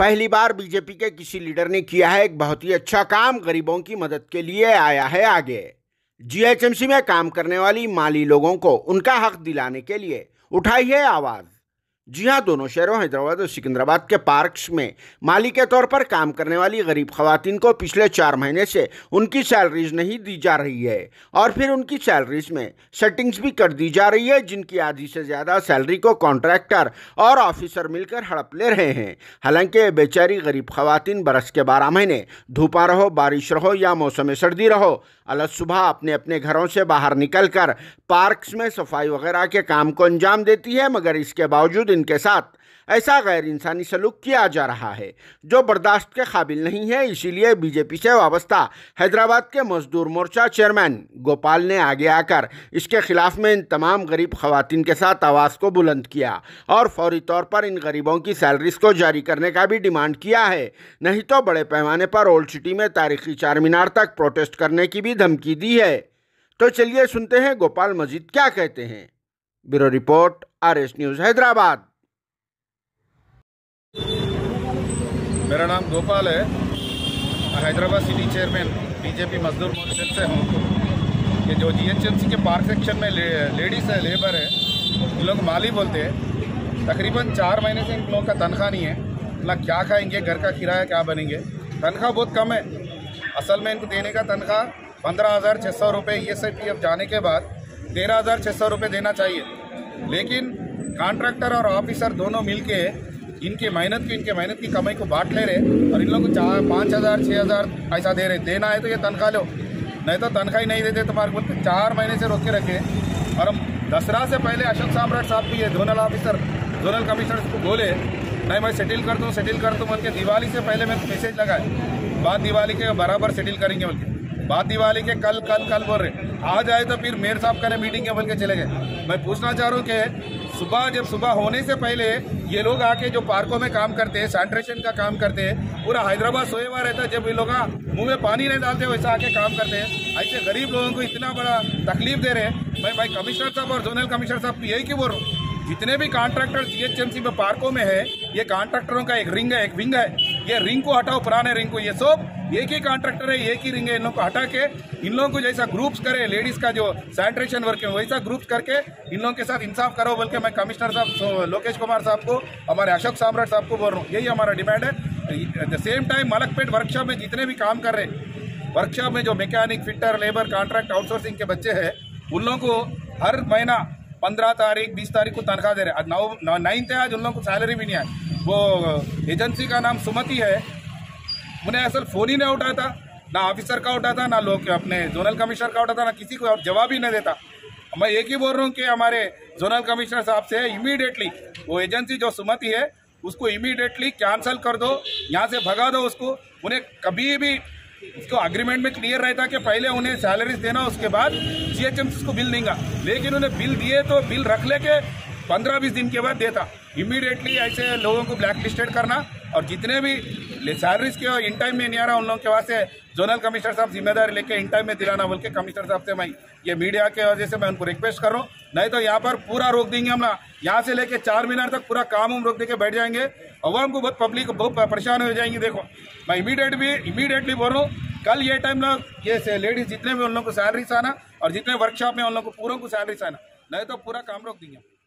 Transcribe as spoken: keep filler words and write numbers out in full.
पहली बार बीजेपी के किसी लीडर ने किया है एक बहुत ही अच्छा काम, गरीबों की मदद के लिए आया है आगे। जीएचएमसी में काम करने वाली माली लोगों को उनका हक दिलाने के लिए उठाई है आवाज। जी हां, दोनों शहरों हैदराबाद और सिकंदराबाद के पार्क्स में माली के तौर पर काम करने वाली गरीब खवातीन को पिछले चार महीने से उनकी सैलरीज नहीं दी जा रही है और फिर उनकी सैलरीज में सेटिंग्स भी कर दी जा रही है, जिनकी आधी से ज़्यादा सैलरी को कॉन्ट्रैक्टर और ऑफिसर मिलकर हड़प ले रहे हैं। हालांकि बेचारी गरीब खवातीन बरस के बारह महीने धूपा रहो, बारिश रहो या मौसम सर्दी रहो, अलग सुबह अपने अपने घरों से बाहर निकलकर पार्क्स में सफाई वगैरह के काम को अंजाम देती है, मगर इसके बावजूद इनके साथ ऐसा गैर इंसानी सलूक किया जा रहा है जो बर्दाश्त के काबिल नहीं है। इसीलिए बीजेपी से वाबस्ता हैदराबाद के मजदूर मोर्चा चेयरमैन गोपाल ने आगे आकर इसके खिलाफ में इन तमाम गरीब खवातीन के साथ आवाज़ को बुलंद किया और फौरी तौर पर इन गरीबों की सैलरीज को जारी करने का भी डिमांड किया है, नहीं तो बड़े पैमाने पर ओल्ड सिटी में तारीखी चार मीनार तक प्रोटेस्ट करने की भी धमकी दी है। तो चलिए सुनते हैं गोपाल मजीद क्या कहते हैं। Bureau report, R S news Hyderabad. मेरा नाम गोपाल है, हैदराबाद सिटी चेयरमैन बीजेपी मजदूर मोर्चा से हूँ। ये जो जीएचएमसी के पार्क सेक्शन में ले, लेडीज़ है, लेबर है, इन लोग माली बोलते हैं। तकरीबन चार महीने से इन लोगों का तनख्वाह नहीं है, ना क्या खाएंगे, घर का किराया क्या बनेंगे। तनख्वाह बहुत कम है। असल में इनको देने का तनख्वाह पंद्रह हज़ार छः सौ रुपये E S I P F जाने के बाद तेरह हज़ार छः सौ रुपये देना चाहिए, लेकिन कॉन्ट्रैक्टर और ऑफिसर दोनों मिल के इनके मेहनत की इनके मेहनत की कमाई को बांट ले रहे और इन लोगों को चार पाँच हज़ार छः हज़ार ऐसा दे रहे। देना है तो ये तनख्वाह लो, नहीं तो तनख्वाह ही नहीं देते तुम्हारे बोलते। चार महीने से रोक के रखे और हम दसरा से पहले अशोक सम्राट साहब भी है, जोनल ऑफिसर जोनल कमिश्नर को बोले नहीं मैं सेटिल कर दूँ सेटिल कर दूँ बोल के दिवाली से पहले मैं मैसेज लगाए, बाद दिवाली के बराबर सेटिल करेंगे बोल के, बाद दिवाली के कल कल कल बोल रहे। आ जाए तो फिर मेयर साहब का मीटिंग के बोल के चले गए। मैं पूछना चाह रहा हूँ कि सुबह जब सुबह होने से पहले ये लोग आके जो पार्कों में काम करते हैं, सैनिटेशन का काम करते हैं, पूरा हैदराबाद सोए हुआ रहता है। जब ये लोग मुंह में पानी नहीं डालते वैसा आके काम करते हैं। ऐसे गरीब लोगों को इतना बड़ा तकलीफ दे रहे हैं। मैं भाई कमिश्नर साहब और जोनल कमिश्नर साहब यही क्यों बोल रहा हूँ, जितने भी कॉन्ट्रैक्टर जीएचएमसी में पार्कों में है, ये कॉन्ट्रैक्टरों का एक रिंग है, एक विंग है। ये रिंग को हटाओ, पुराने रिंग को। ये सब एक ही कॉन्ट्रैक्टर है, एक ही रिंग है। इन लोगों को हटा के इन लोगों को जैसा ग्रुप्स करे, लेडीज का जो सैनिटेशन वर्क है वैसा ग्रुप्स करके इन लोगों के साथ इंसाफ करो बोल के मैं कमिश्नर साहब लोकेश कुमार साहब को, हमारे अशोक सम्राट साहब को बोल रहा हूँ। यही हमारा डिमांड है। At the same time Malakpet workshop में जितने भी काम कर रहे हैं, वर्कशॉप में जो mechanic, fitter, labour, contract, outsourcing के बच्चे हैं, उन लोगों को हर महीना पंद्रह तारीख बीस तारीख को तनख्वाह दे रहे। नौ नाइन्थ है आज, उन लोगों को सैलरी भी नहीं है। वो एजेंसी का नाम सुमति है, उन्हें असल फोन ही नहीं उठाता, ना ऑफिसर का उठाता, ना लोग अपने जोनल कमिश्नर का उठाता, ना किसी को जवाब ही नहीं देता। मैं एक ही बोल रहा हूँ कि हमारे जोनल कमिश्नर साहब से इमीडिएटली वो एजेंसी जो सुमति है उसको इमीडिएटली कैंसिल कर दो, यहाँ से भगा दो उसको। उन्हें कभी भी उसको अग्रीमेंट में क्लियर रहता कि पहले उन्हें सैलरीज देना, उसके बाद जीएचएमसी को बिल देगा। लेकिन उन्हें बिल दिए तो बिल रख लेके पंद्रह बीस दिन के बाद देता। इमीडिएटली ऐसे लोगों को ब्लैक लिस्टेड करना और जितने भी सैलरीज के इन टाइम में नहीं आ रहा उन लोगों के वास्ते जोनल कमिश्नर साहब जिम्मेदारी लेके इन टाइम में दिलाना बोल के कमिश्नर साहब से मैं ये मीडिया के वजह से मैं उनको रिक्वेस्ट कर रहा हूँ। नहीं तो यहाँ पर पूरा रोक देंगे हम ना, यहाँ से लेके चार मीनार तक पूरा काम हम रोक दे के बैठ जाएंगे। अवाम को बहुत पब्लिक को बहुत परेशान हो जाएंगी। देखो मैं इमीडिएट भी इमीडिएटली बोल रहा हूँ, कल ये टाइम लोग ये लेडीज जितने भी उन लोगों को सैलरीज आना और जितने वर्कशॉप में उन लोगों को पूरों को सैलरीज आना, नहीं तो पूरा काम रोक देंगे।